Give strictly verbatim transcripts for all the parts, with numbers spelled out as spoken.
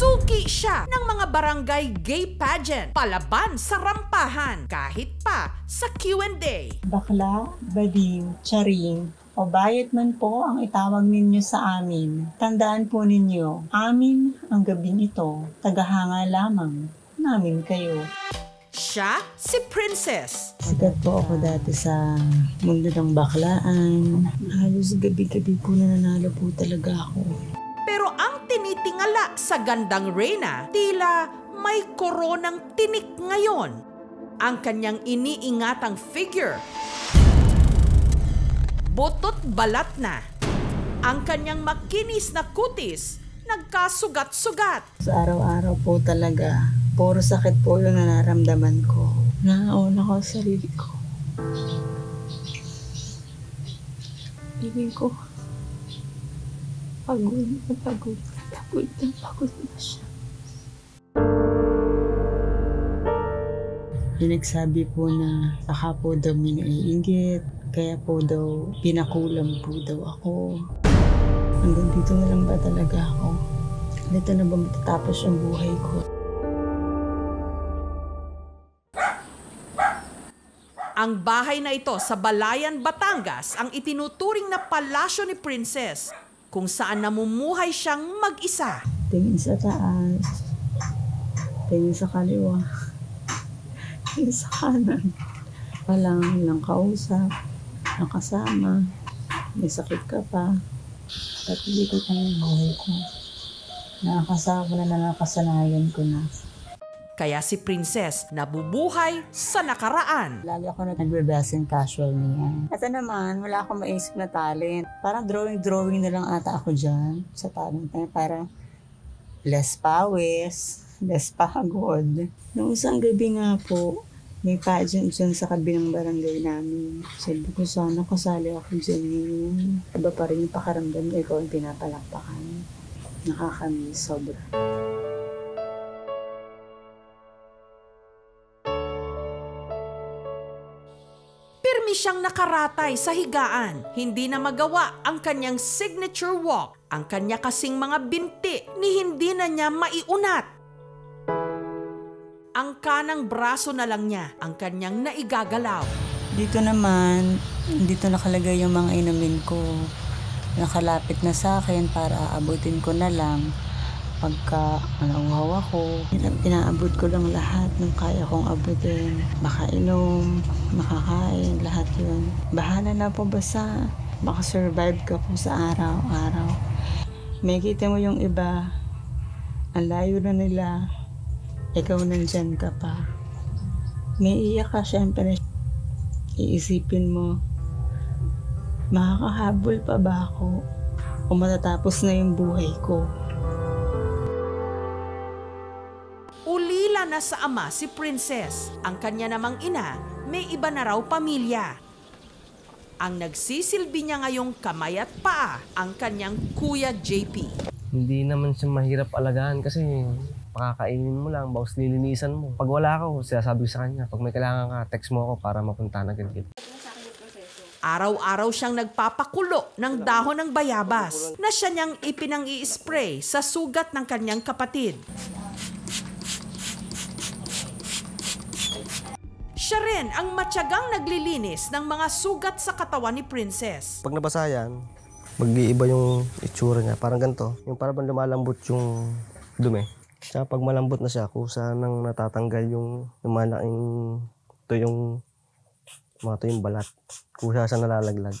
Suki siya ng mga barangay gay pageant, palaban sa rampahan, kahit pa sa Q and A. Bakla, baliw, charing, o bayot man po ang itawag ninyo sa amin. Tandaan po ninyo, amin ang gabing ito, tagahanga lamang namin kayo. Siya si Princess. Sikat po ako dati sa mundo ng baklaan. Halos gabi-gabi po nananalo po talaga ako. Pero ang tinitingala sa gandang Reyna, tila may koronang tinik ngayon. Ang kanyang iniingatang figure, butot balat na. Ang kanyang makinis na kutis, nagkasugat-sugat. Sa araw-araw po talaga, puro sakit po yung nararamdaman ko. Naauna ko sa sarili ko. Piling ko, pagod na pagod, pagod na pagod na siya. Pinagsabi po na saka po daw may naiinggit, kaya po daw pinakulam po daw ako. Hanggang dito na lang ba talaga ako? Dito na ba matatapos yung buhay ko? Ang bahay na ito sa Balayan, Batangas ang itinuturing na palasyo ni Princess, kung saan namumuhay siyang mag-isa. Tingin sa taas, tingin sa kaliwa, tingin sa kanan. Walang ng kausap, ng kasama, may sakit ka pa. At hindi ko kayang buhay ko. Nakakasama na na nakasanayan ko na. Kaya si Princess nabubuhay sa nakaraan. Lagi ako nagbe-best in casual niya. Ito naman, wala akong maisip na talent. Parang drawing-drawing na lang ata ako dyan sa talent niya. Parang less pawis, less pagod. Noong isang gabi nga po, may pageant dyan sa kabilang barangay namin. Sabi ko, sana kasali ako dyan ngayon. Iba pa rin yung pakaramdam na ikaw ang pinapalakpakan. Nakakamiss, sobra. Pirmi siyang nakaratay sa higaan. Hindi na magawa ang kanyang signature walk. Ang kanya kasing mga binti ni hindi na niya maiunat. Ang kanang braso na lang niya ang kanyang naigagalaw. Dito naman, dito nakalagay yung mga inumin ko. Nakalapit na sa akin para aabutin ko na lang. Pagka nauhaw ako, inaabot ko lang lahat ng kaya kong abutin. Makainom, makakain, lahat yun. Bahala na po basta makasurvive ka po sa araw-araw. May kita mo yung iba, ang layo na nila, ikaw nandyan ka pa. May iyak ka syempre, iisipin mo, makakahabol pa ba ako o matatapos na yung buhay ko? Ulila na sa ama si Princess. Ang kanya namang ina, may iba na raw pamilya. Ang nagsisilbi niya ngayong kamay at paa, ang kanyang Kuya J P. Hindi naman siya mahirap alagaan kasi pakakainin mo lang, bawas lilinisan mo. Pag wala ka, sinasabi sa kanya, pag may kailangan ka, text mo ako para mapunta na agad. Araw-araw siyang nagpapakulo ng dahon ng bayabas na siya niyang ipinang-i-spray sa sugat ng kanyang kapatid. Siya rin ang matyagang naglilinis ng mga sugat sa katawan ni Princess. Pag nabasa yan, mag-iiba yung itsura niya. Parang ganito. Yung parang lumalambot yung dumi. Siya pag malambot na siya, kusa nang natatanggal yung lumalaking ito yung mga ito yung balat. Kusa siya nalalaglag.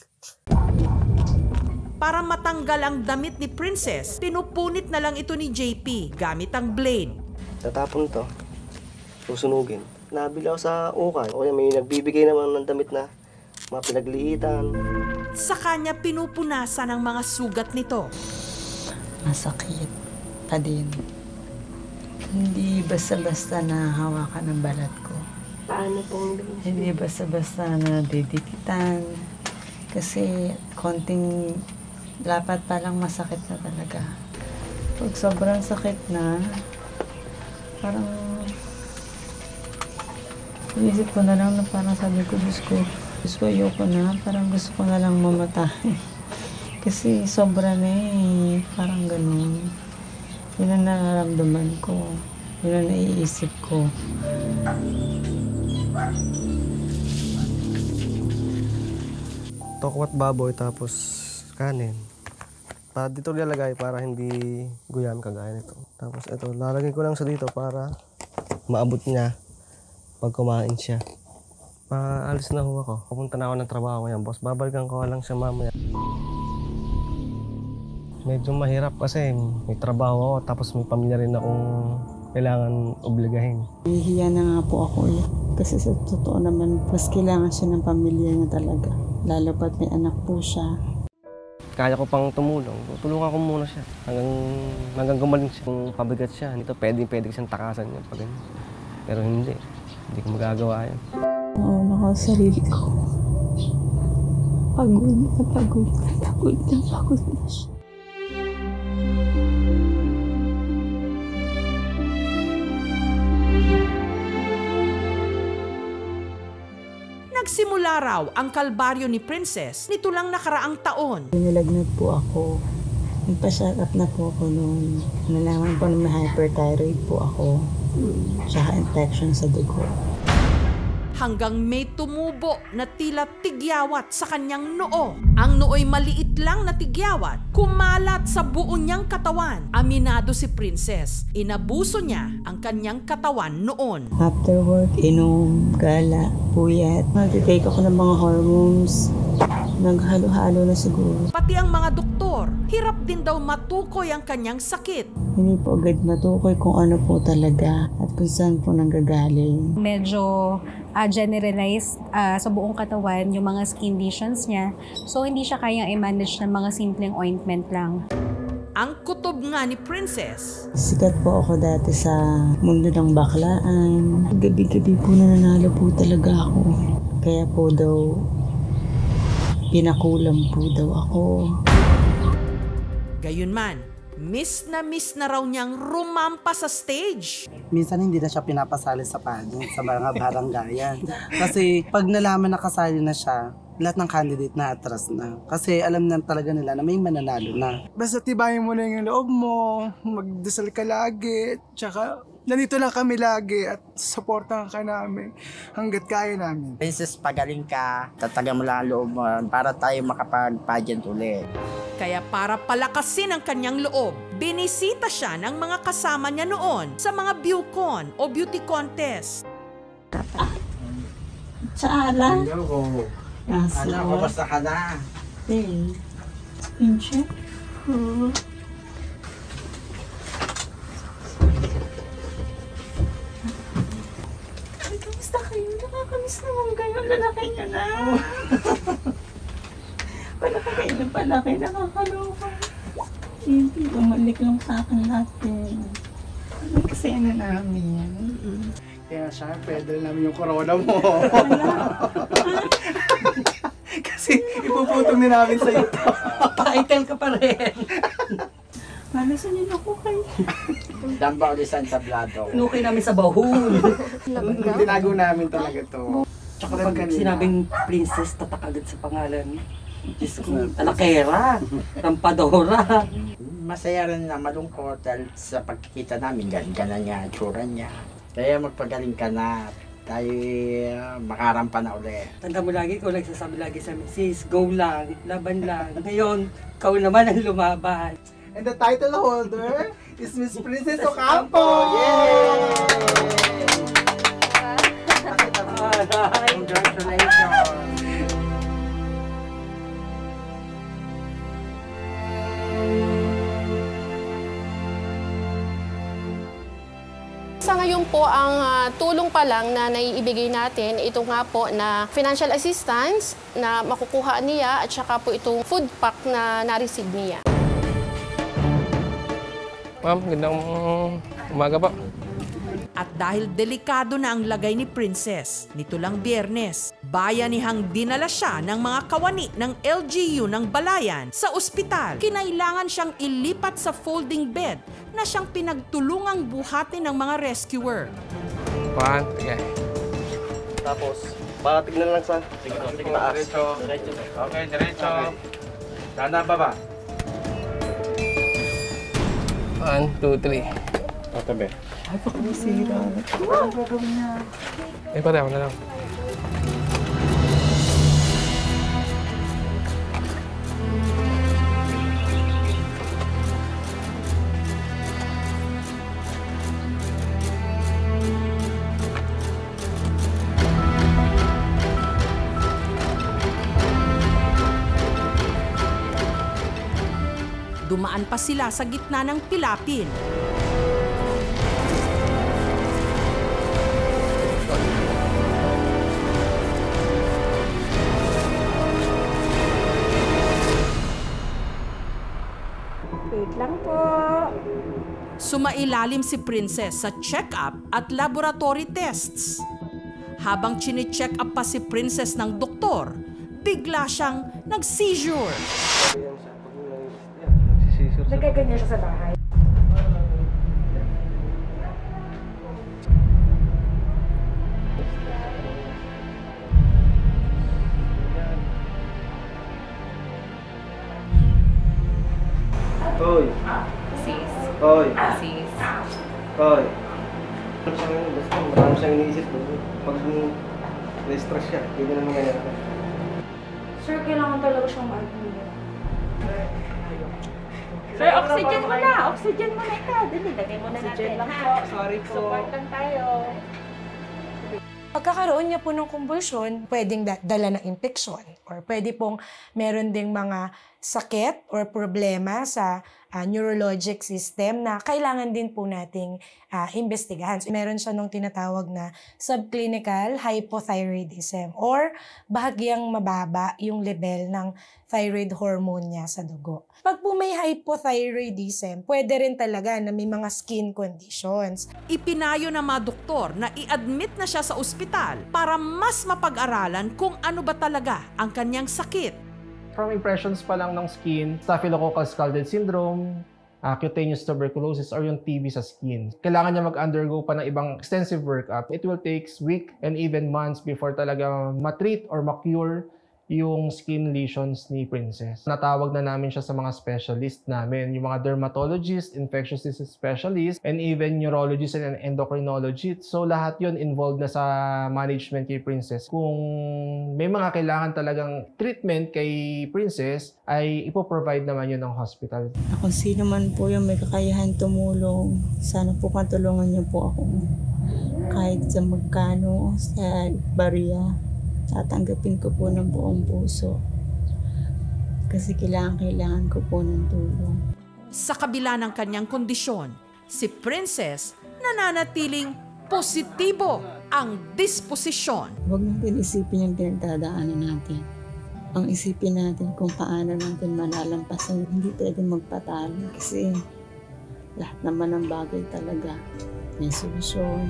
Para matanggal ang damit ni Princess, pinupunit na lang ito ni J P gamit ang blade. Tatapon to, susunugin. Nabili ako sa ukay. O may nagbibigay naman ng damit na mga pinagliitan. Sa kanya pinupunasan ang mga sugat nito. Masakit pa din. Hindi basta-basta na hawakan ng balat ko. Paano pong Hindi basta-basta na didikitan. Kasi konting lapat pa lang masakit na talaga. Pag sobrang sakit na, parang iisip ko na lang na parang sabi ko, Diyos ko, Diyos ko, ayoko na. Parang gusto ko na lang mamatay. Kasi sobra na eh. Parang ganun. Yun ang nararamdaman ko. Yun ang naiisip ko. Tokwat baboy tapos kanin. Pa dito nilalagay para hindi guyam kagaya nito. Tapos ito, lalagay ko lang sa dito para maabot niya pag kumain siya. Paalis na ho ako. Pupunta na ako ng trabaho ngayon, boss. Babalikan ko lang siya mamaya. Medyo mahirap kasi may trabaho ako tapos may pamilya rin akong kailangan obligahin. Nahihiya na nga po ako eh. Kasi sa totoo naman, mas kailangan siya ng pamilya niya talaga. Lalo pat may anak po siya. Kaya ko pang tumulong. Tulungan ko muna siya hanggang, hanggang gumaling siya. Kung pabigat siya, dito pwede pwede siyang takasan niya pag ganyan. Pero hindi. Hindi ko magagawa yan. Nauna ko sa sarili ko. Pagod na pagod na pagod na pagod na siya. Nagsimula raw ang kalbaryo ni Princess nito lang nakaraang taon. Nilagnat po ako. Nagpa-check up na po ako nung nalaman po na may hyperthyroid po ako. Tsaka infection sa dugo. Hanggang may tumubo na tila tigyawat sa kanyang noo. Ang noo'y maliit lang na tigyawat, kumalat sa buo niyang katawan. Aminado si Princess, inabuso niya ang kanyang katawan noon. After work, inom, gala, puyat. Nag-take ako ng mga hormones. Naghalo-halo na siguro. Pati ang mga doktor, hirap din daw matukoy ang kanyang sakit. Hindi po agad matukoy kung ano po talaga at kung saan po nanggagaling. Medyo uh, generalized uh, sa buong katawan yung mga skin lesions niya. So hindi siya kayang i-manage ng mga simpleng ointment lang. Ang kutob nga ni Princess. Sikat po ako dati sa mundo ng baklaan. Gabi-gabi po nananalo po talaga ako. Kaya po daw, pinakulam po daw ako. Gayunman, miss na miss na raw niyang rumampa sa stage. Minsan hindi na siya pinapasali sa pageant sa mga baranggayan. Kasi pag nalaman na kasali na siya, lahat ng candidate na atras na. Kasi alam na talaga nila na may mananalo na. Basta tibayin mo lang yung loob mo, magdasal ka lagi, tsaka nandito lang kami lagi at supportahan ka namin hanggat kaya namin. Princess, pagaling ka, tatagan mo lang ang loob mo para tayo makapag-pageant ulit. Kaya para palakasin ang kanyang loob, binisita siya ng mga kasama niya noon sa mga beaucon o beauty contest. Sa ala? Hello. Yes, Ano, kamusta ka na? Hey. Pinche? Hmm. Ay, kamusta kayo? Nakakamiss naman kayo. Lalaki nyo na. Palaki kayo na palaki. Nakakaloka. Hindi, bumalik lang sa akin natin. Ano kasi ano namin? Kaya siya, pwede namin yung corona mo. Kasi ipuputong din namin sa ito. Title ka pa rin. Malasan yun ako kayo. Damba ulit sa entablado. Nukay namin sa bahul. Tinago namin talaga to. Tsaka pag Sinabing princess, tatak agad sa pangalan. Diyos ko, talakera, rampadora. Masaya rin na malungkot dahil sa pagkikita namin, ganyan niya, tsura niya. Kaya magpagaling ka na, tayo uh, makarampa na ulit. Tanda mo lagi, ikaw nagsasabi lagi sa amin, sis, go lang, laban lang. Ngayon, ikaw naman ang lumaban. And the title holder is Miss Princess Ocampo! Yay! Congratulations! Sa ngayon po, ang uh, tulong pa lang na naiibigay natin, ito nga po na financial assistance na makukuha niya at saka po itong food pack na na-receive niya. Ma'am, gandang umaga po. At dahil delikado na ang lagay ni Princess, nito lang Biyernes, bayanihang dinala siya ng mga kawani ng L G U ng Balayan sa ospital. Kinailangan siyang ilipat sa folding bed na siyang pinagtulungang buhatin ng mga rescuer. Pan, okay. Tapos, patig na lang sa taas. Diretso. Okay, diretso. Dana ba ba? One, two, three. Tabi. Ay, pakamisira. Anong gagawin niya? Eh, pareho na lang. Dumaan pa sila sa gitna ng pilapil. Wait lang po. Sumailalim si Princess sa check-up at laboratory tests. Habang chine-check up pa si Princess ng doktor, bigla siyang nag-seizure. Nagkaganyan siya sa bahay. Hoy! Sis. Hoy! Sis. Hoy! Basta marami siyang iniisip. Pag na-stress siya, hindi na nangyayari. Sir, kailangan talaga siyang ma-admit. Sir, oxygen mo na! Oxygen mo na ikaw! Dali, lagay mo na natin. Oxygen lang po. Sorry po. Support lang tayo. Pagkakaroon niya po ng kumbulsyon, pwedeng da- dala ng infeksyon or pwede pong meron ding mga sakit or problema sa uh, neurologic system na kailangan din po nating uh, investigahan. So, meron siya nung tinatawag na subclinical hypothyroidism or bahagyang mababa yung level ng thyroid hormone niya sa dugo. Pag po may hypothyroidism, pwede rin talaga na may mga skin conditions. Ipinayo ng mga doktor na i-admit na siya sa ospital para mas mapag-aralan kung ano ba talaga ang kanyang sakit. From impressions pa lang ng skin, Staphylococcal scalded syndrome, uh, cutaneous tuberculosis, or yung T B sa skin. Kailangan niya mag-undergo pa ng ibang extensive workup. It will take weeks and even months before talaga matreat or ma-cure yung skin lesions ni Princess. Natawag na namin siya sa mga specialist namin, yung mga dermatologist, infectious disease specialist, and even neurologist and endocrinologist. So lahat yun involved na sa management kay Princess. Kung may mga kailangan talagang treatment kay Princess, ay ipoprovide naman yun ng hospital. Ako sino man po yung may kakayahan tumulong, sana po katulungan niyo po ako. Kahit sa magkano, sa barya, tatanggapin ko po ng buong puso. Kasi kailangan-kailangan ko po ng tulong. Sa kabila ng kanyang kondisyon, si Princess nananatiling positibo ang disposisyon. Huwag natin isipin yung pinagdadaanan natin. Ang isipin natin kung paano natin malalampasan. Hindi pwede magpatalo kasi lahat naman ng bagay talaga may solusyon.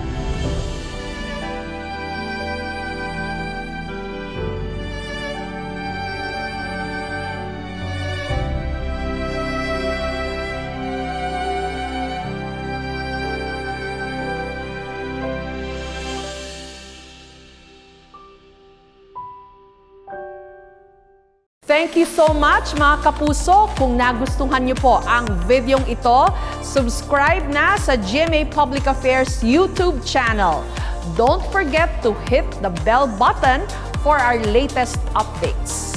Thank you so much mga kapuso. Kung nagustuhan niyo po ang videong ito, subscribe na sa G M A Public Affairs YouTube channel. Don't forget to hit the bell button for our latest updates.